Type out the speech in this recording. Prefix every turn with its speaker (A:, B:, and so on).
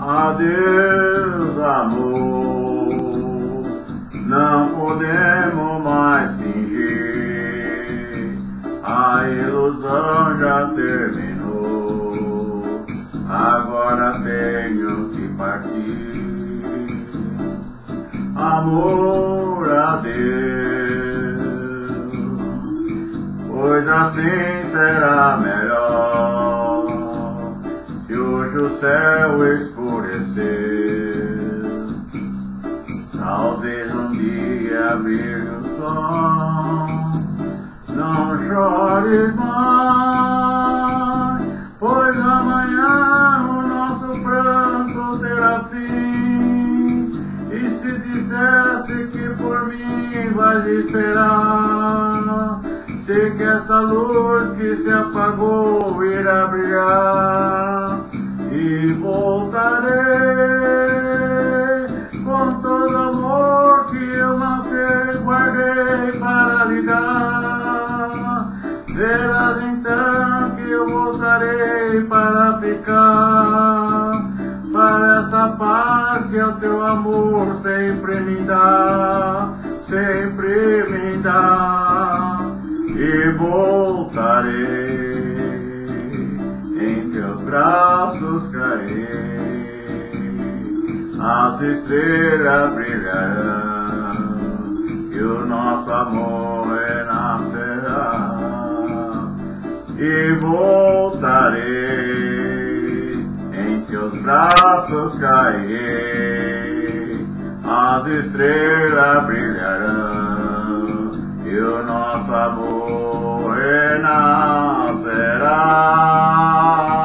A: Adeus, amor, não podemos mais fingir, a ilusão já terminou, agora tenho que partir. Amor, adeus, pois assim será melhor. Se hoje o céu escurecer, talvez um dia brilhe o sol. Não chores mais, pois amanhã o nosso pranto terá fim. E se dissesse que por mim vais esperar, sei que essa luz que se apagou irá brilhar. E voltarei com todo amor que eu não sei, guardei para lhe dar. Verás então que eu voltarei para ficar, para essa paz que o teu amor sempre me dá, sempre me dá. E voltarei, em teus braços cairei, as estrelas brilharão e o nosso amor renascerá. E voltarei, em teus braços cairei, as estrelas brilharão e o nosso amor renascerá.